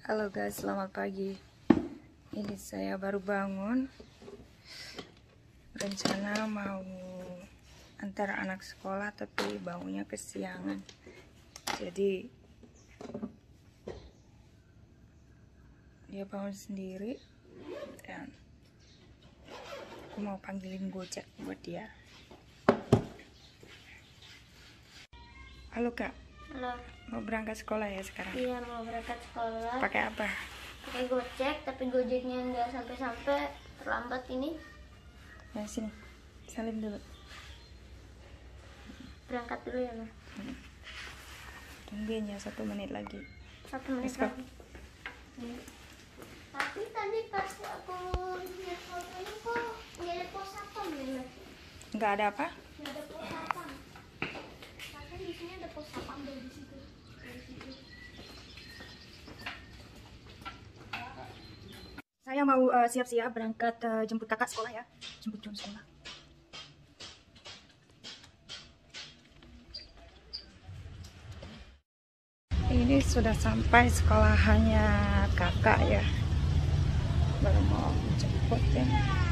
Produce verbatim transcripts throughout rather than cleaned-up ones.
Halo guys, selamat pagi. Ini saya baru bangun. Rencana mau antar anak sekolah, tapi bangunnya kesiangan. Jadi dia bangun sendiri dan aku mau panggilin Gojek buat dia. Halo Kak. Halo. Mau berangkat sekolah ya sekarang? Iya, mau berangkat sekolah. Pakai apa? Pakai Gojek, tapi Gojeknya nggak sampai-sampai, terlambat ini. Nah, sini. Salim dulu. Berangkat dulu ya, Ma. Hmm. Tungguin ya satu menit lagi. Satu menit Let's go. lagi. Hmm. Tapi tadi pas aku lihat fotonya kok nggak ada pos satpam ya? Nggak ada apa? Nggak ada pos satpam. Tapi di sini ada pos satpam dari situ. Dari situ. Saya mau uh, siap-siap berangkat uh, jemput kakak sekolah ya. Jemput John sekolah. Ini sudah sampai sekolahannya kakak ya. Baru mau jemput ya.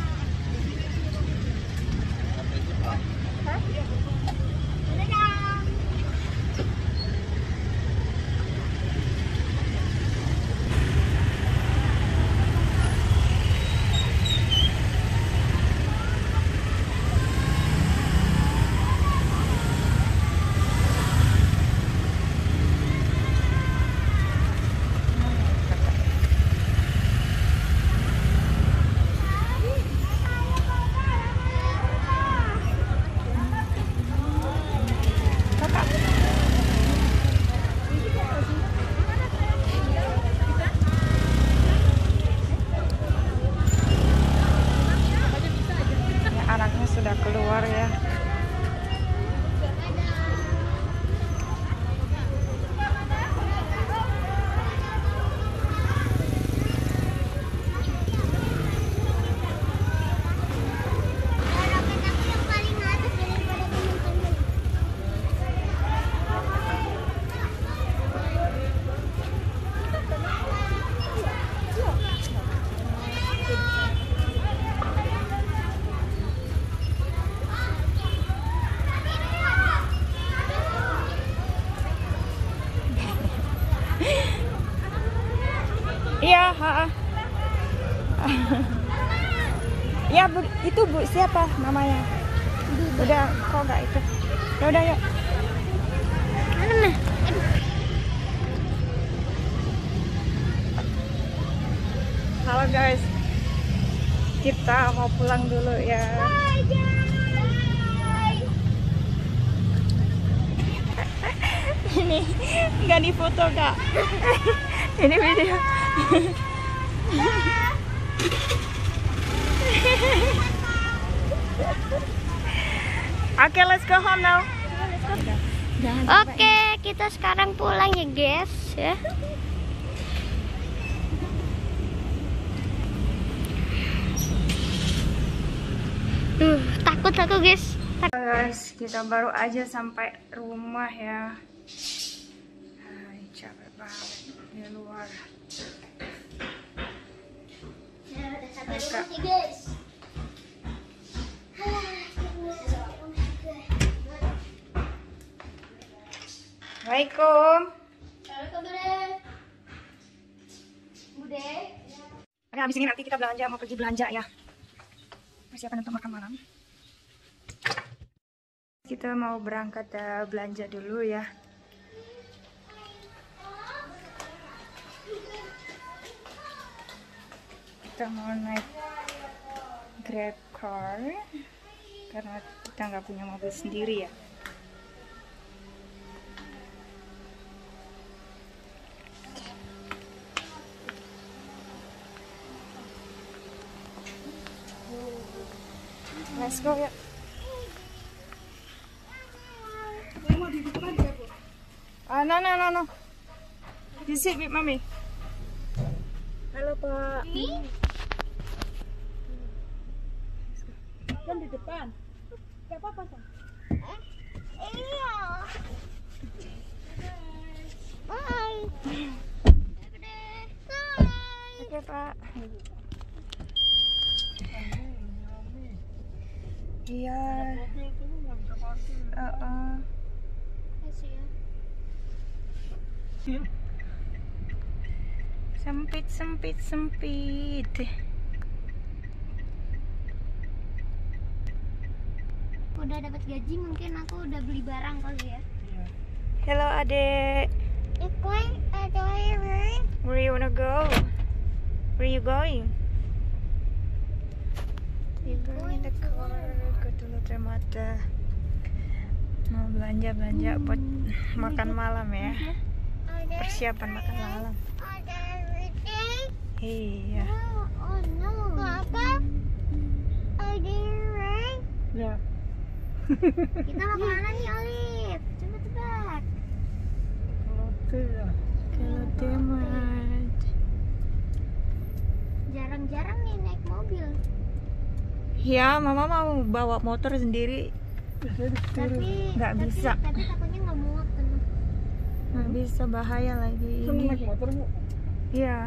Sudah keluar ya. Iya, ya bu, itu bu siapa namanya? Udah, kok nggak itu? Ya udah yuk. Mana? Halo guys, kita mau pulang dulu ya. Ini nggak difoto Kak. Ini video. Oke, okay, let's go home now. Oke, okay, kita sekarang pulang ya guys ya. Duh, takut aku guys. Guys, kita baru aja sampai rumah ya. Hai, capek banget di luar. Ya, udah sampai Hai, rumah Kak. sih guys. Assalamualaikum. Assalamualaikum Bude. Bude. Oke, habis ini nanti kita belanja, mau pergi belanja ya. Persiapan untuk makan malam. Kita mau berangkat uh, belanja dulu ya. Kita mau naik Grab car karena kita nggak punya mobil sendiri ya. Let's go ya. Ah, no, no, no, no. You sit with mommy. Halo Pak. Kan di depan. Gak apa-apa, Sam. Iya. Bye. Oke Pak. Iya. Uh -uh. Sempit, sempit, sempit. Udah dapat gaji, mungkin aku udah beli barang kali ya. Hello adek. Where you wanna go? Where you going? You going in the car? Go to Lotremata. Mau belanja belanja buat makan malam ya. Persiapan makan malam. Iya. Oh no. Papa, are you right? Ya. Kita mau kemana nih, Olive? Coba tebak. Lotte ya. Ke Lotremata. Jarang-jarang nih naik mobil. Ya, mama mau bawa motor sendiri. Tapi Nggak tapi- bisa. Tapi takutnya nggak muat penuh. Nggak bisa, bahaya lagi Kamu naik ini. motor bu? Iya.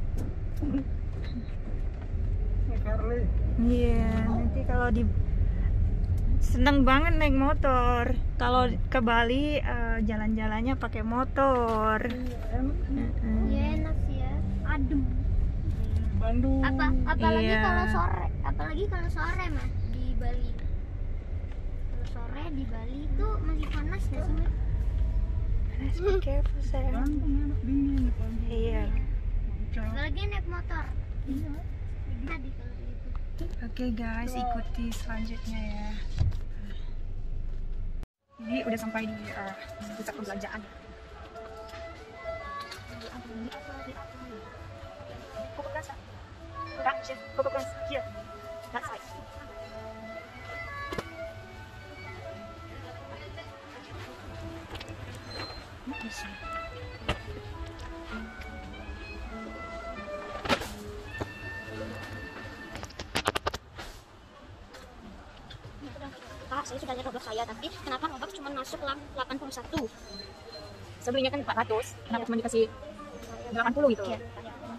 Naik Harley. Iya, nanti kalau di seneng banget naik motor. Kalau ke Bali eh, jalan-jalannya pakai motor. Iya, enak. Mm-mm. Ya enak sih ya. Adem. Di Bandung. Apa apalagi Iya. kalau sore, apalagi kalau sore mah di Bali. Kalau sore di Bali itu masih panas nggak sih, Mas? Panas, be careful sayang. Bandung enak dingin. Bandung. Iya. Puncak. Apalagi naik motor. Iya. Tadi kalau itu. Oke guys, ikuti selanjutnya ya. Ini udah sampai di eh, pusat perbelanjaan. Coco Plaza. Enggak, Chef. Coco Plaza. Here. That side. Let me see. Pak, saya sudah lihat Roblox saya, tapi kenapa Roblox cuma masuk delapan puluh satu? Sebelumnya kan empat ratus, kenapa cuma dikasih delapan puluh gitu? Iya.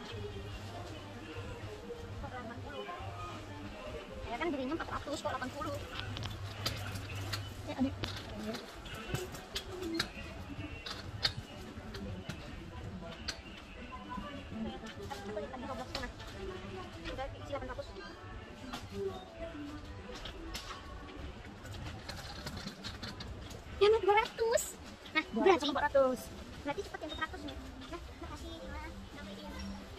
Saya kan belinya empat ratus kok delapan puluh. Ya, adik. Aku lihat tadi Roblox mana? Sudah isi delapan ratus. Ya, dua ratus. Nah, berarti empat ratus. berarti cepat yang empat ratus nih. Nah, makasih Mas. Nambahin.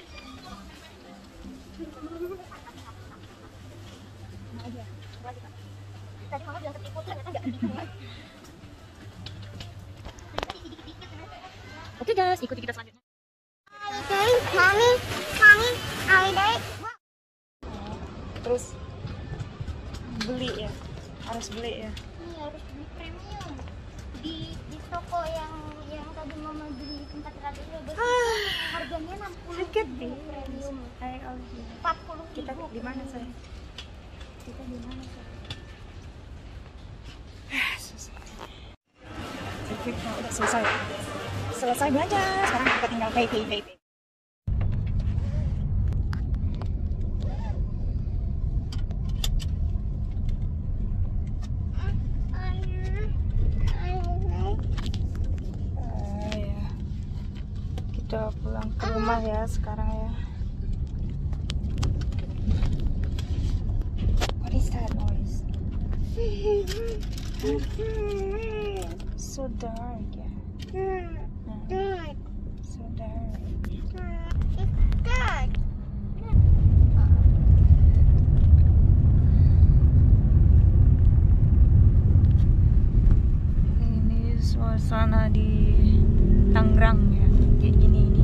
Nah, aja. Berarti, Pak. Tadi mama bilang tertipu, ternyata nggak tertipu. Tadi dikit-dikit, kan? Oke guys, ikuti kita selanjutnya. Okay, mommy, mommy, holiday. Terus beli ya, harus beli ya. Ini harus beli premium di di toko yang yang tadi mama beli tempat ratus ribu. Harganya enam puluh Look at ribu this. premium. Hai Alfi. Empat puluh Kita ribu. di mana sayang? Kita di mana sih? Oke, nah, udah selesai. Selesai belanja. Sekarang kita tinggal pay, pay, pay, pay. Ah, ya. Kita pulang ke rumah ya sekarang ya. What is that noise? So dark ya. Nah, so dark. Ini suasana di Tangerang ya, kayak gini ini.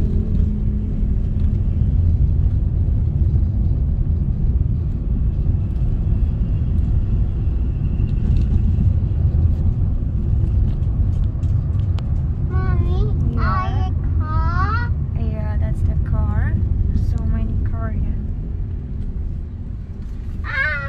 Mommy, Yeah. I car. Yeah, that's the car. So many car ya. Ah,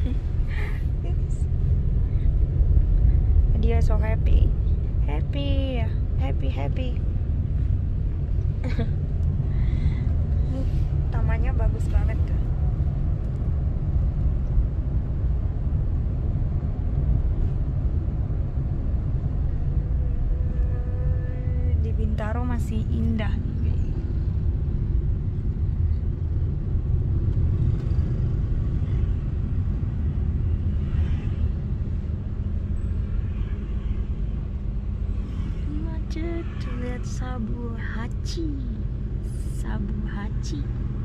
Dia so happy, happy, happy, happy. Ini taman Sabu Hachi. Sabu Hachi.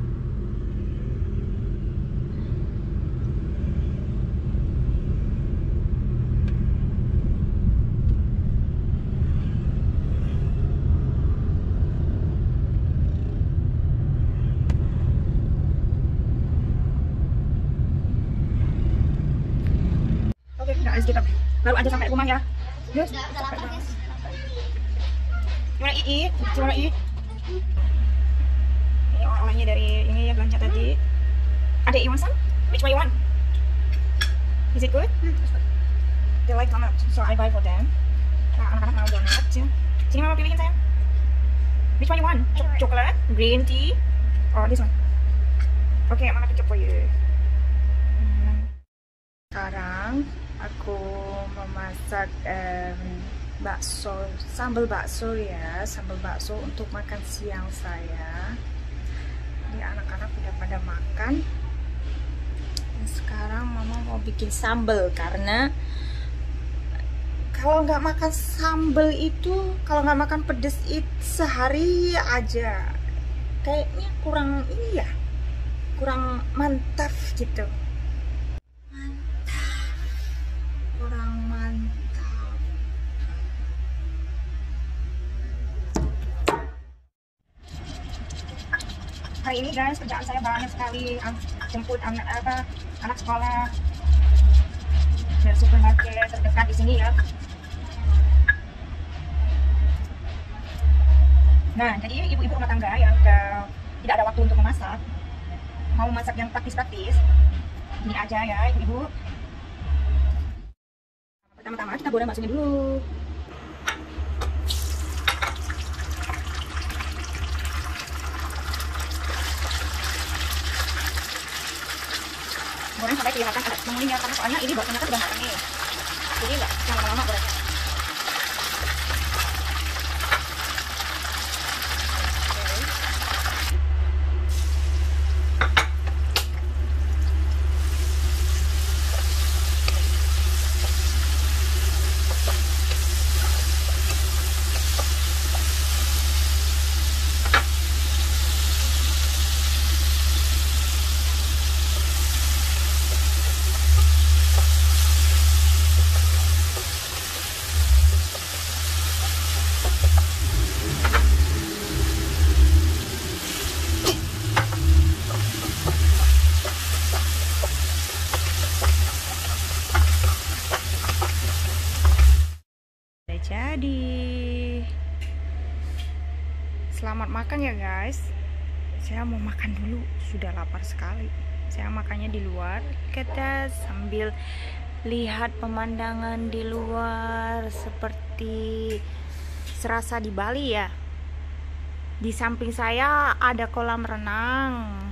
Oke, guys, kita baru aja sampai rumah ya. Yes. Udah, udah lapar guys. Gimana Ii? Gimana Ii? Ini orang-orangnya dari ini ya belanja tadi. Ada you want some? Which one you want? Is it good? They like donut, so I buy for them. Nah, anak-anak mau donut ya. Sini mama pilihin sayang. Which one you want? Ch chocolate, green tea, or this one? Oke, okay, mama tutup for you. Sekarang aku memasak um, bakso, sambal bakso ya, sambal bakso untuk makan siang saya. Jadi anak-anak udah pada makan. Dan sekarang mama mau bikin sambal karena kalau nggak makan sambal itu, kalau nggak makan pedes itu sehari aja, kayaknya kurang ini ya, kurang mantap gitu. Kurang mantap. Hari ini guys kerjaan saya banyak sekali. Jemput anak apa anak sekolah dari supermarket terdekat di sini ya. Nah, jadi ibu-ibu rumah tangga yang uh, tidak ada waktu untuk memasak, mau masak yang praktis-praktis, ini aja ya ibu-ibu. Pertama-tama kita goreng baksonya dulu. Goreng sampai kelihatan ada menguning ya, karena soalnya ini baksonya kan udah matang nih. Jadi enggak yang lama-lama gorengnya. Jadi selamat makan ya guys. Saya mau makan dulu, sudah lapar sekali. Saya makannya di luar kita sambil lihat pemandangan di luar seperti serasa di Bali ya. Di samping saya ada kolam renang,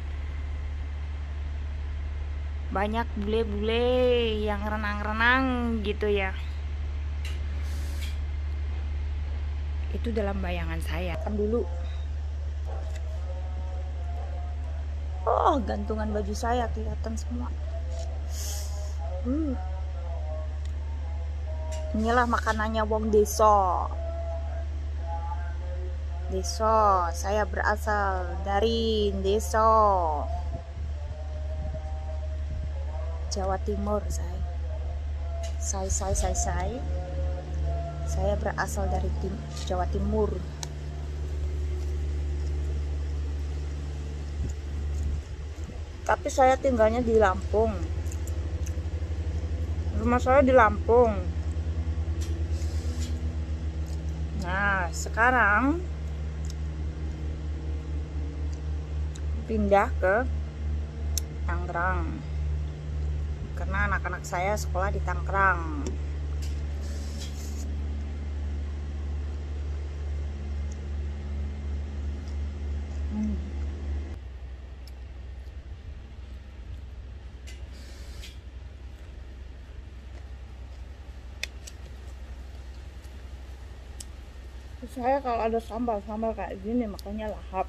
banyak bule-bule yang renang-renang gitu ya. Itu dalam bayangan saya. Kan dulu. Oh, gantungan baju saya kelihatan semua. Uh. Inilah makanannya wong desa. Desa, saya berasal dari desa Jawa Timur saya. Saya saya saya saya. Saya berasal dari tim, Jawa Timur. Tapi saya tinggalnya di Lampung. Rumah saya di Lampung. Nah, sekarang pindah ke Tangerang. Karena anak-anak saya sekolah di Tangerang. Hmm. Saya kalau ada sambal-sambal kayak gini makanya lahap.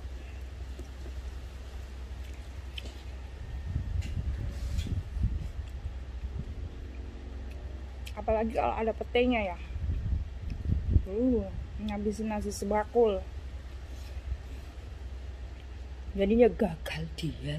Apalagi kalau ada petenya ya. Uh. ngabisin nasi sebakul. Jadinya gagal diet.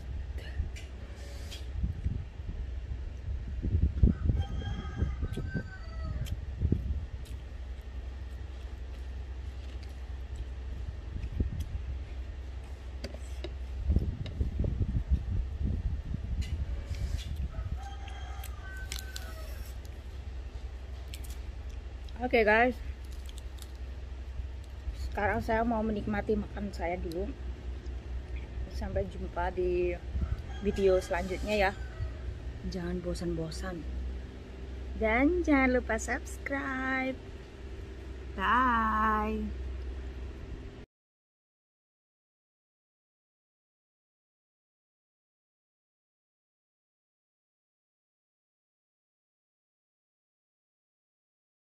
Oke okay, guys, sekarang saya mau menikmati makan saya dulu. Sampai jumpa di video selanjutnya ya. Jangan bosan-bosan dan jangan lupa subscribe. Bye.